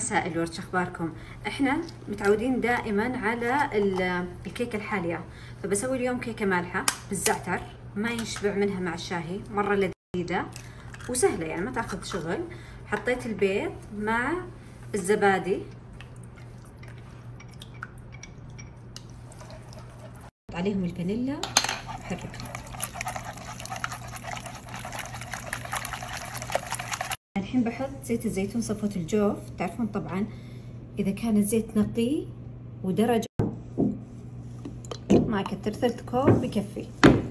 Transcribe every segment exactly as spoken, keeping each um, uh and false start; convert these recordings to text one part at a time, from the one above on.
مساء الورد، شو اخباركم؟ احنا متعودين دائما على الكيكه الحاليه، فبسوي اليوم كيكه مالحه بالزعتر، ما يشبع منها مع الشاهي، مره لذيذه وسهله يعني ما تاخذ شغل. حطيت البيض مع الزبادي، عليهم الفانيلا وحركها. الحين بحط زيت الزيتون صفوة الجوف، تعرفون طبعا اذا كان الزيت نقي ودرجة ما كتر، ثلث كوب بكفي.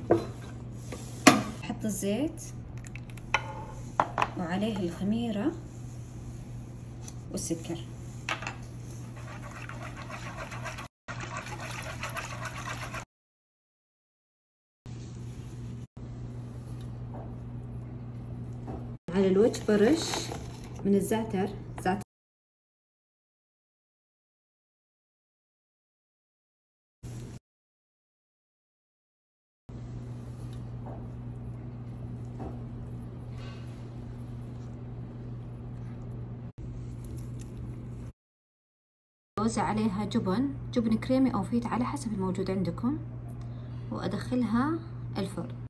احط الزيت وعليه الخميرة والسكر. على الوجه برش من الزعتر، زعتر أوزع عليها جبن جبن كريمي أو فيت على حسب الموجود عندكم، وأدخلها الفرن.